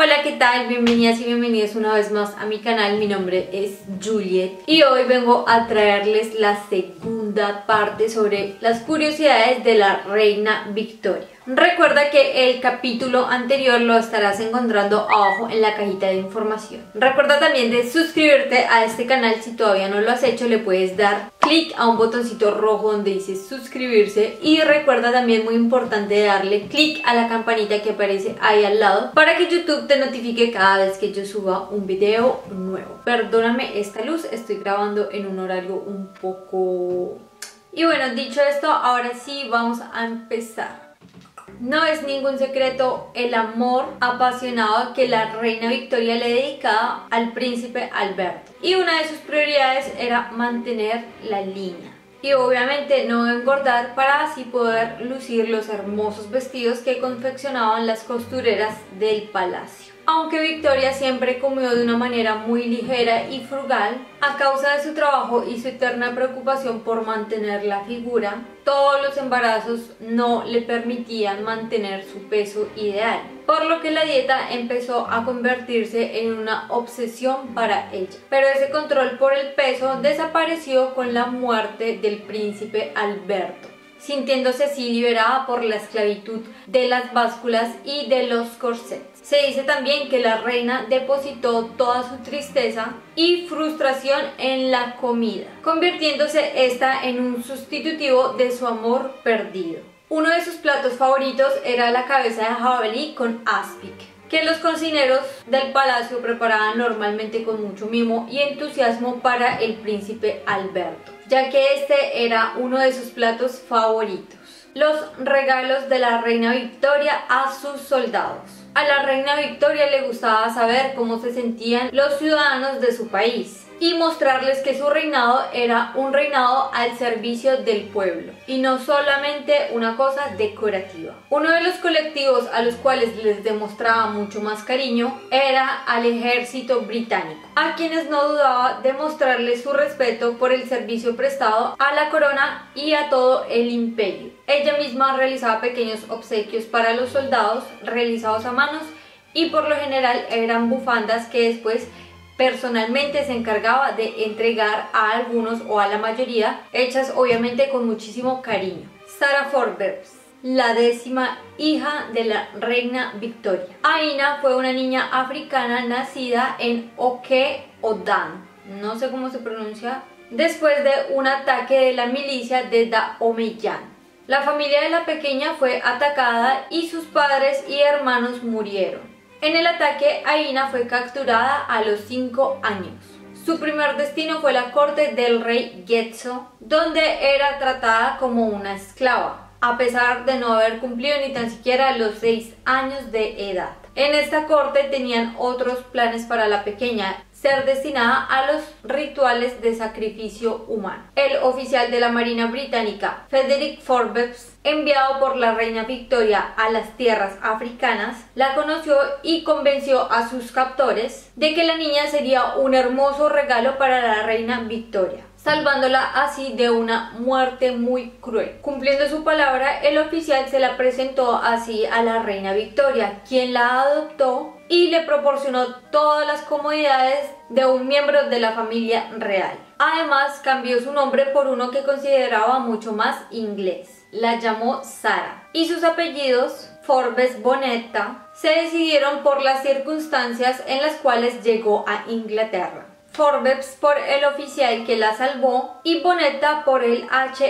Hola, ¿qué tal? Bienvenidas y bienvenidos una vez más a mi canal. Mi nombre es Juliet y hoy vengo a traerles la segunda parte sobre las curiosidades de la reina Victoria. Recuerda que el capítulo anterior lo estarás encontrando abajo en la cajita de información. Recuerda también de suscribirte a este canal. Si todavía no lo has hecho, le puedes dar clic a un botoncito rojo donde dice suscribirse, y recuerda también, muy importante, darle clic a la campanita que aparece ahí al lado para que YouTube te notifique cada vez que yo suba un video nuevo. Perdóname esta luz, estoy grabando en un horario un poco... Y bueno, dicho esto, ahora sí vamos a empezar. No es ningún secreto el amor apasionado que la reina Victoria le dedicaba al príncipe Alberto, y una de sus prioridades era mantener la línea y obviamente no engordar, para así poder lucir los hermosos vestidos que confeccionaban las costureras del palacio. Aunque Victoria siempre comió de una manera muy ligera y frugal, a causa de su trabajo y su eterna preocupación por mantener la figura, todos los embarazos no le permitían mantener su peso ideal, por lo que la dieta empezó a convertirse en una obsesión para ella. Pero ese control por el peso desapareció con la muerte del príncipe Alberto, sintiéndose así liberada por la esclavitud de las básculas y de los corsets. Se dice también que la reina depositó toda su tristeza y frustración en la comida, convirtiéndose esta en un sustitutivo de su amor perdido. Uno de sus platos favoritos era la cabeza de jabalí con aspic, que los cocineros del palacio preparaban normalmente con mucho mimo y entusiasmo para el príncipe Alberto, ya que este era uno de sus platos favoritos. Los regalos de la reina Victoria a sus soldados. A la reina Victoria le gustaba saber cómo se sentían los ciudadanos de su país y mostrarles que su reinado era un reinado al servicio del pueblo y no solamente una cosa decorativa. Uno de los colectivos a los cuales les demostraba mucho más cariño era al ejército británico, a quienes no dudaba de mostrarles su respeto por el servicio prestado a la corona y a todo el imperio. Ella misma realizaba pequeños obsequios para los soldados realizados a manos, y por lo general eran bufandas que después personalmente se encargaba de entregar a algunos o a la mayoría, hechas obviamente con muchísimo cariño. Sarah Forbes, la 10ª hija de la reina Victoria. Aina fue una niña africana nacida en Oke-Odan, no sé cómo se pronuncia, después de un ataque de la milicia de Daomeyan. La familia de la pequeña fue atacada y sus padres y hermanos murieron. En el ataque, Aina fue capturada a los 5 años. Su primer destino fue la corte del rey Getzo, donde era tratada como una esclava, a pesar de no haber cumplido ni tan siquiera los 6 años de edad. En esta corte tenían otros planes para la pequeña: ser destinada a los rituales de sacrificio humano. El oficial de la Marina Británica, Frederick Forbes, enviado por la reina Victoria a las tierras africanas, la conoció y convenció a sus captores de que la niña sería un hermoso regalo para la reina Victoria, salvándola así de una muerte muy cruel. Cumpliendo su palabra, el oficial se la presentó así a la reina Victoria, quien la adoptó y le proporcionó todas las comodidades de un miembro de la familia real. Además, cambió su nombre por uno que consideraba mucho más inglés. La llamó Sarah, y sus apellidos, Forbes Bonetta, se decidieron por las circunstancias en las cuales llegó a Inglaterra. Forbes por el oficial que la salvó y Bonetta por el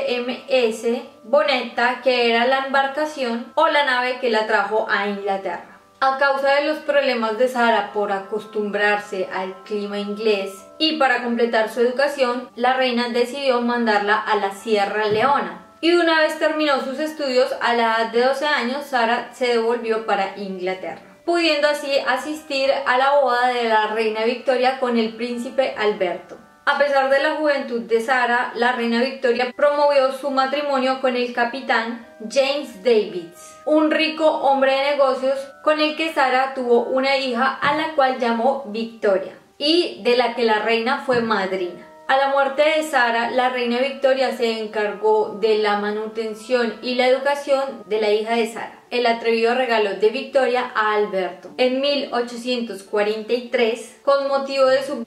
HMS Bonetta, que era la embarcación o la nave que la trajo a Inglaterra. A causa de los problemas de Sarah por acostumbrarse al clima inglés y para completar su educación, la reina decidió mandarla a la Sierra Leona. Y una vez terminó sus estudios, a la edad de 12 años, Sarah se devolvió para Inglaterra, pudiendo así asistir a la boda de la reina Victoria con el príncipe Alberto. A pesar de la juventud de Sarah, la reina Victoria promovió su matrimonio con el capitán James Davids, un rico hombre de negocios con el que Sarah tuvo una hija a la cual llamó Victoria y de la que la reina fue madrina. A la muerte de Sarah, la reina Victoria se encargó de la manutención y la educación de la hija de Sarah. el atrevido regalo de Victoria a Alberto. En 1843, con motivo de su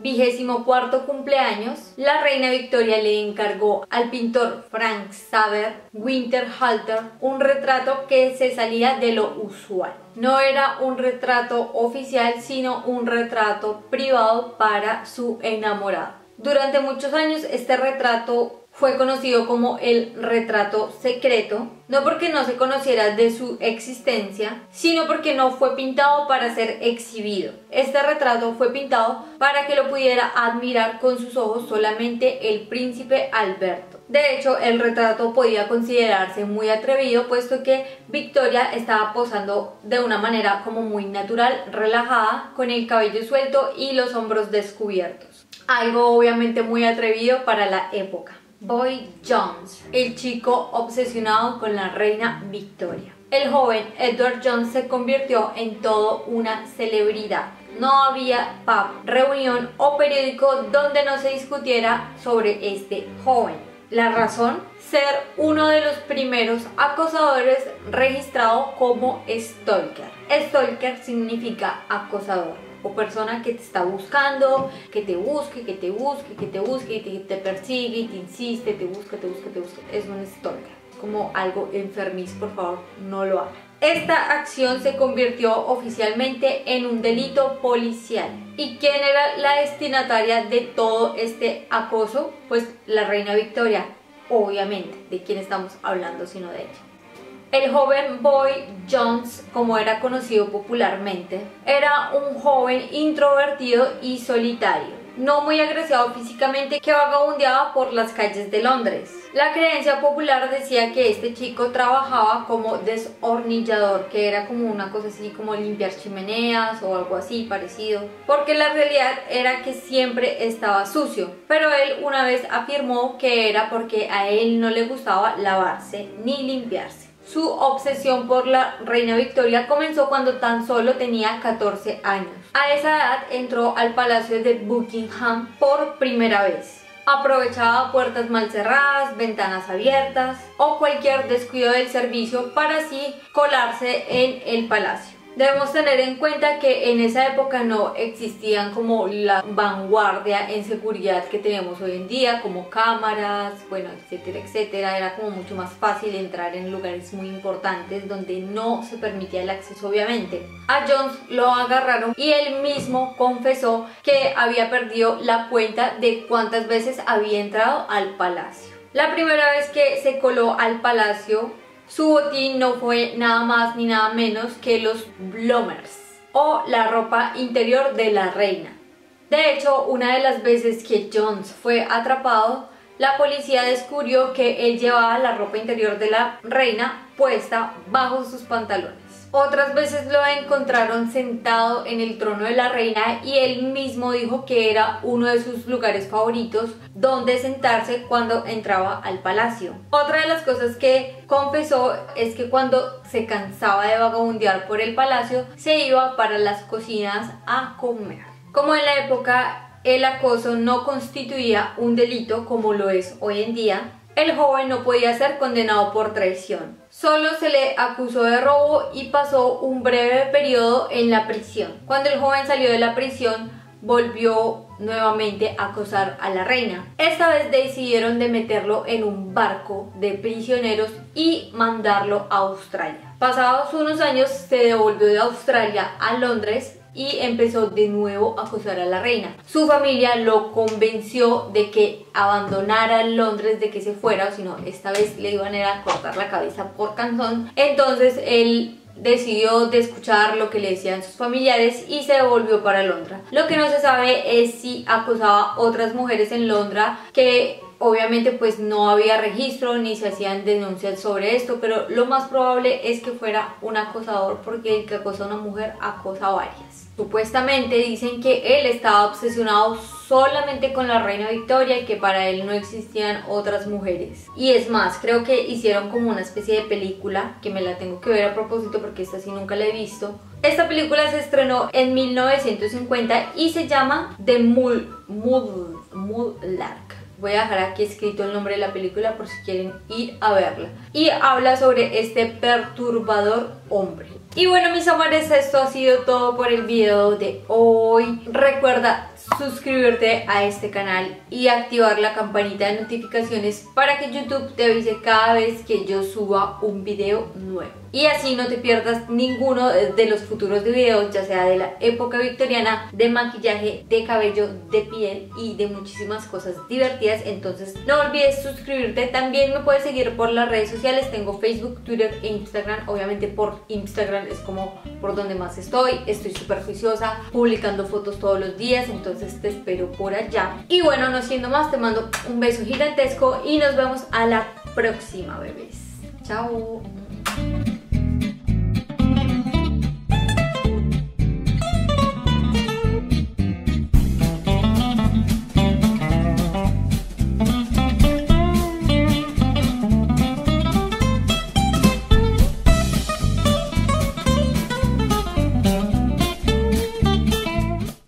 24º cumpleaños, la reina Victoria le encargó al pintor Frank Xaver Winterhalter un retrato que se salía de lo usual. No era un retrato oficial, sino un retrato privado para su enamorado. Durante muchos años este retrato fue conocido como el retrato secreto, no porque no se conociera de su existencia, sino porque no fue pintado para ser exhibido. Este retrato fue pintado para que lo pudiera admirar con sus ojos solamente el príncipe Alberto. De hecho, el retrato podía considerarse muy atrevido, puesto que Victoria estaba posando de una manera como muy natural, relajada, con el cabello suelto y los hombros descubiertos. Algo obviamente muy atrevido para la época. Boy Jones, el chico obsesionado con la reina Victoria. El joven Edward Jones se convirtió en todo una celebridad. No había pub, reunión o periódico donde no se discutiera sobre este joven. La razón, ser uno de los primeros acosadores registrado como stalker. Stalker significa acosador o persona que te está buscando, que te busque, que te busque, que te busque, y te persigue y te insiste, te busca, te busca, te busca. Es un stalker, como algo enfermizo, por favor, no lo hagan. Esta acción se convirtió oficialmente en un delito policial. ¿Y quién era la destinataria de todo este acoso? Pues la reina Victoria, obviamente. ¿De quién estamos hablando sino de ella? El joven Boy Jones, como era conocido popularmente, era un joven introvertido y solitario, no muy agraciado físicamente, que vagabundeaba por las calles de Londres. La creencia popular decía que este chico trabajaba como deshornillador, que era como una cosa así como limpiar chimeneas o algo así parecido, porque la realidad era que siempre estaba sucio. Pero él una vez afirmó que era porque a él no le gustaba lavarse ni limpiarse. Su obsesión por la reina Victoria comenzó cuando tan solo tenía 14 años. A esa edad entró al palacio de Buckingham por primera vez. Aprovechaba puertas mal cerradas, ventanas abiertas o cualquier descuido del servicio para así colarse en el palacio. Debemos tener en cuenta que en esa época no existían como la vanguardia en seguridad que tenemos hoy en día, como cámaras, bueno, etcétera, etcétera. Era como mucho más fácil entrar en lugares muy importantes donde no se permitía el acceso, obviamente. A Jones lo agarraron y él mismo confesó que había perdido la cuenta de cuántas veces había entrado al palacio. La primera vez que se coló al palacio, su botín no fue nada más ni nada menos que los bloomers o la ropa interior de la reina. De hecho, una de las veces que Jones fue atrapado, la policía descubrió que él llevaba la ropa interior de la reina puesta bajo sus pantalones. Otras veces lo encontraron sentado en el trono de la reina y él mismo dijo que era uno de sus lugares favoritos donde sentarse cuando entraba al palacio. Otra de las cosas que confesó es que cuando se cansaba de vagabundear por el palacio se iba para las cocinas a comer. Como en la época el acoso no constituía un delito como lo es hoy en día, el joven no podía ser condenado por traición. Solo se le acusó de robo y pasó un breve periodo en la prisión. Cuando el joven salió de la prisión, volvió nuevamente a acosar a la reina. Esta vez decidieron de meterlo en un barco de prisioneros y mandarlo a Australia. Pasados unos años se devolvió de Australia a Londres y empezó de nuevo a acosar a la reina. Su familia lo convenció de que abandonara Londres, de que se fuera, o si no, esta vez le iban a cortar la cabeza por cantón. Entonces él decidió de escuchar lo que le decían sus familiares y se devolvió para Londres. Lo que no se sabe es si acosaba a otras mujeres en Londres, que obviamente pues no había registro ni se hacían denuncias sobre esto, pero lo más probable es que fuera un acosador, porque el que acosa a una mujer acosa a varias. Supuestamente dicen que él estaba obsesionado solamente con la reina Victoria y que para él no existían otras mujeres. Y es más, creo que hicieron como una especie de película, que me la tengo que ver a propósito porque esta sí nunca la he visto. Esta película se estrenó en 1950 y se llama The Mudlark. Voy a dejar aquí escrito el nombre de la película por si quieren ir a verla. Y habla sobre este perturbador hombre. Y bueno, mis amores, esto ha sido todo por el video de hoy. Recuerda suscribirte a este canal y activar la campanita de notificaciones para que YouTube te avise cada vez que yo suba un video nuevo. Y así no te pierdas ninguno de los futuros videos, ya sea de la época victoriana, de maquillaje, de cabello, de piel y de muchísimas cosas divertidas. Entonces no olvides suscribirte. También me puedes seguir por las redes sociales. Tengo Facebook, Twitter e Instagram. Obviamente por Instagram es como por donde más estoy. Estoy súper juiciosa, publicando fotos todos los días, entonces te espero por allá. Y bueno, no siendo más, te mando un beso gigantesco y nos vemos a la próxima, bebés. Chao.